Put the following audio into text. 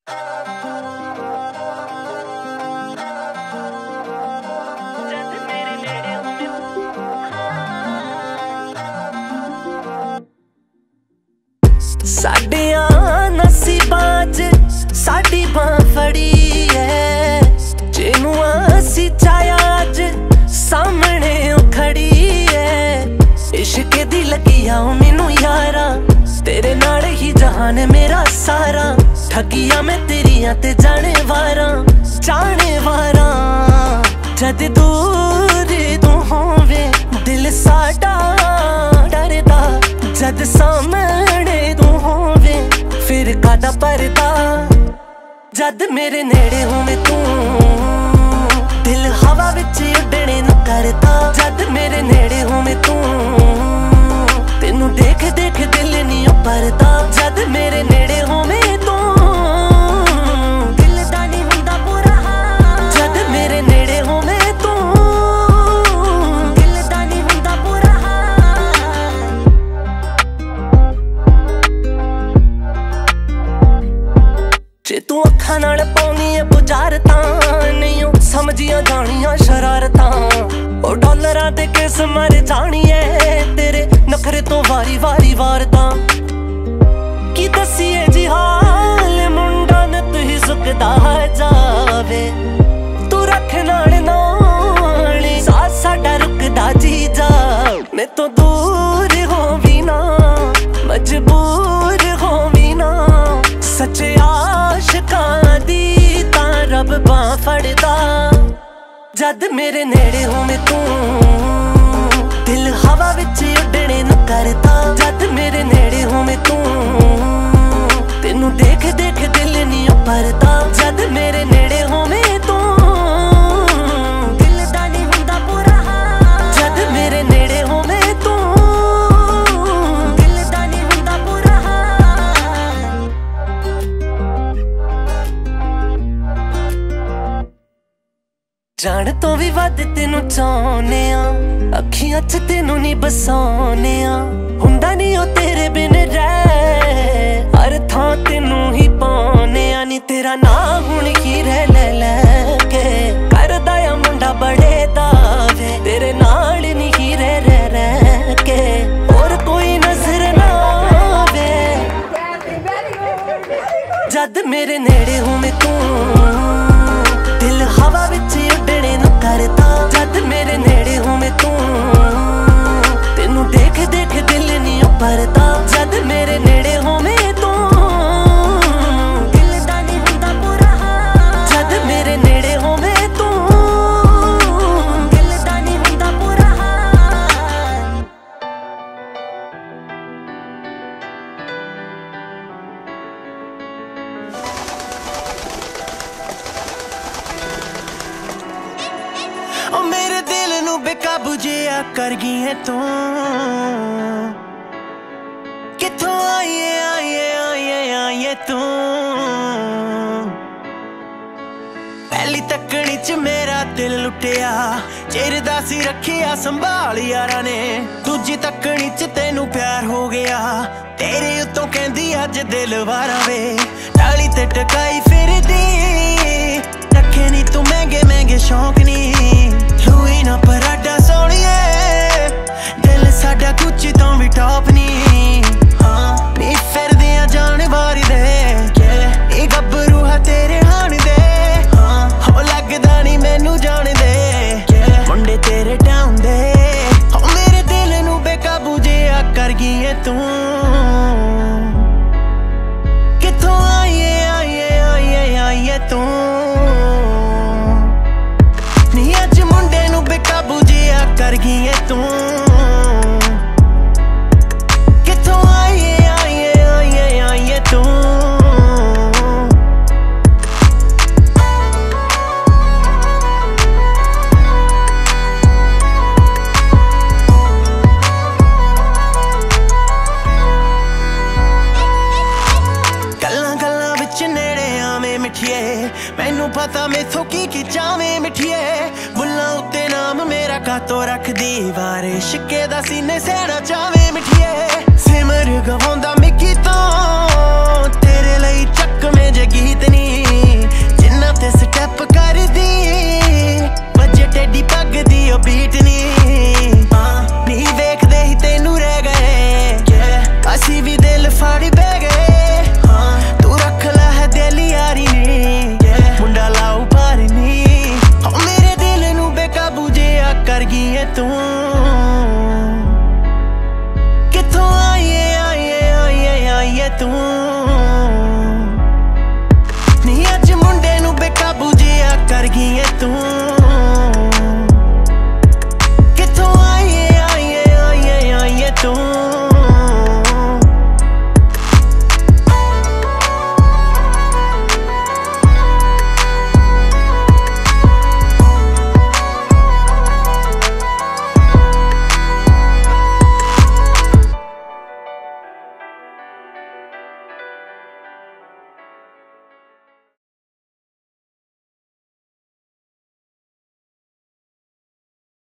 साडियां नसीबां च साडी बां फड़ी है, जिन्नू असी चाया अज सामने खड़ी है। इश्क दी लगी आ मैनू यारा, तेरे नाल ही जहान मेरा सारा। ठगिया मैं तेरिया ते जाने वारा जद दूर तू होवे दिल साडा डरदा, जद सामने तू होवे फिर कादा परदा। जद मेरे नेड़े होवे तू दिल हवा विच उड़ने नू करदा। जद मेरे नेड़े होवे तू तेनू देख देख दिल नी भरदा। जद मेरे नेड़े होवे तू दिल दा नी हुंदा बुरा हाल। जद मेरे नेड़े होवे तू दिल दा नी हुंदा बुरा हाल। जे तू अखां नाल पाउनी है बुझारतां, नहीं समझियां जानियां शरारतां। ओ डॉलरां दे किस मर जानी है तेरे नखरे तो वारी वारी वारतां। की दसीए जी हाल मुंडा न तू ही सुकदा जावे, तू रख नाल नाली साथ साडा रुकदा जी जा। मैं तो दूर होवी ना मजबूर होवी ना, सच्चे आशिकां दी तां रब बां फड़दा। जद मेरे नेड़े होवे तू दिल हवा विच उड़ने नू करदा। जद मेरे नेड़े होवे तू तेनू देख देख दिल नी भरदा। जद मेरे नेड़े होवे तू दिल दा नी हुंदा बुरा हाल। जद मेरे नेड़े होवे तू दिल दा नी हुंदा बुरा हाल। जान तो भी वध तेनू चाहुने आ, अखियां च तेनू नी बसाने आ। हुंदा नी ओ तेरे बिन रह, हर थां तेनू ही पाने आ। नी तेरा नाम हुण ही रह लैके करदा आ मुंडा बड़े दावे, तेरे नाल नी ही रह के और कोई नजर ना आवे। जद मेरे नेड़े होवे तू दिल हवा विच उड़ने नू करदा। जद मेरे नेड़े होवे तू तेनू देख देख दिल नी भरदा। जद मेरे नेड़े होवे तू दिल दा नी हुंदा बुरा हाल। जद मेरे नेड़े होवे तू दिल दा नी हुंदा बुरा हाल। ओ मेरे दिल नू बेकाबू जिया कर गई है तू, किथों आईए तू। पहली तकनी च मेरा दिल लुटिया, चिरदा सी रखिया संभाल यारा ने। दूजी तकनी च तेनू प्यार हो गया, तेरे उत्तों कहंदी अज दिल वारा वे। डाली ते टकाई फिरदी रखे नी तू महंगे महंगे शौक नी। लुई ना पराडा सोनिए दिल साडा कुछ तो भी टॉप नी। हाँ नी फिरदे आ जान वारी दे, ये गब्बरू है तेरे हान दे। हाँ हो लगदा नी मैनू जान दे मुंडे तेरे डाउन दे। हो मेरे दिल नू बेकाबू जिया कर गई है तू, किथों आईए तू। नी अज मुंडे नू बेकाबू जिया कर गई है तू, किथों आईए तू। गल्लां गल्लां विच नेड़े आवे मिठिए, मैनू पता मैथों की चावे मिठिए। बुल्लां उत्ते नाम मेरा कातों रखदी, वारे शिक्के दा सीने सैना चावे मिठिए। सिमर गवांदा मिकी तो तेरे लई चक में जे गीत नी तू